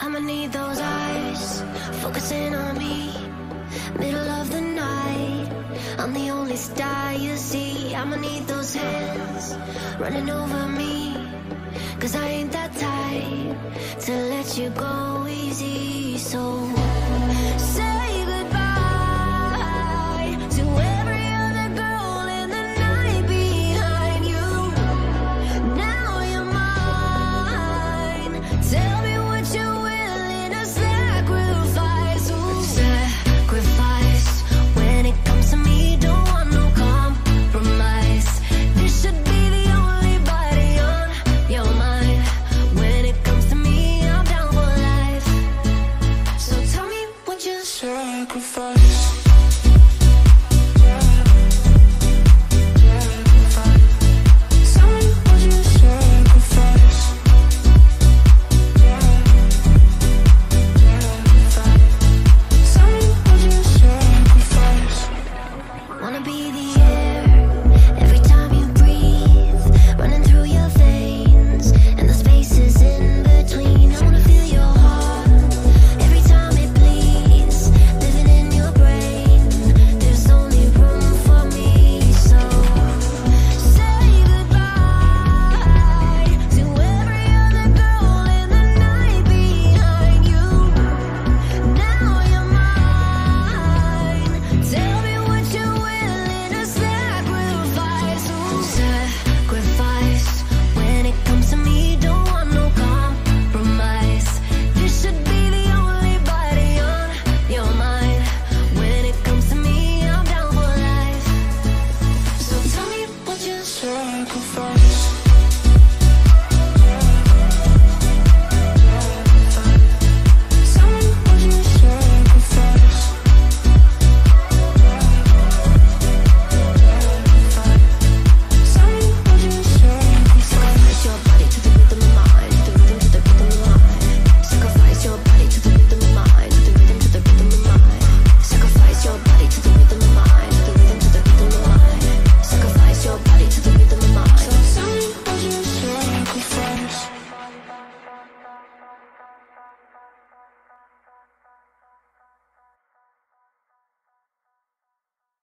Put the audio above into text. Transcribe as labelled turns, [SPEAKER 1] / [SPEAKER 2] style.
[SPEAKER 1] I'ma need those eyes focusing on me. Middle of the night, I'm the only star you see. I'ma need those hands running over me, 'cause I ain't that type to let you go easy. So